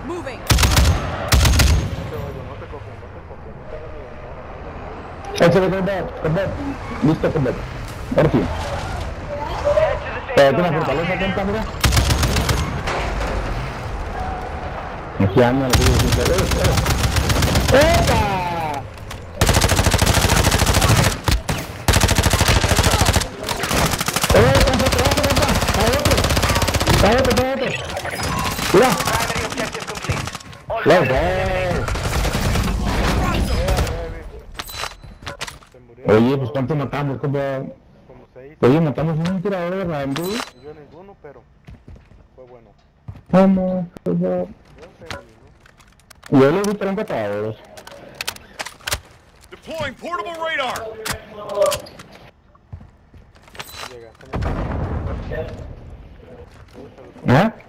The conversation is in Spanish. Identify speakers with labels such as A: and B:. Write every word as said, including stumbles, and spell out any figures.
A: Moving.
B: Échale combat, combat. Listo, combat. Ahora sí.
C: Head to the
B: Pero
C: safe
B: tiene
C: zone
B: fortaleza,
C: now.
B: cuenta, mira. Aquí anda, le digo sincero. ¡Epa! ¡Eh, compa, trabaja, compa! ¡Para otro! ¡Para otro, para otro! ¡Mira!
C: Primary objective complete. All
B: ¡Let's
C: targets
B: go! Oye, pues ¿cuántos matamos, compa?
D: Como seis.
B: Oye, matamos un tirador de Randy.
D: Yo ninguno, pero fue bueno.
B: ¿Cómo? compa?
D: Yo sé, ¿no?
B: Yo le vi treinta tiradores.
E: Deploying portable radar.
D: Llegaste.
B: ¿Eh?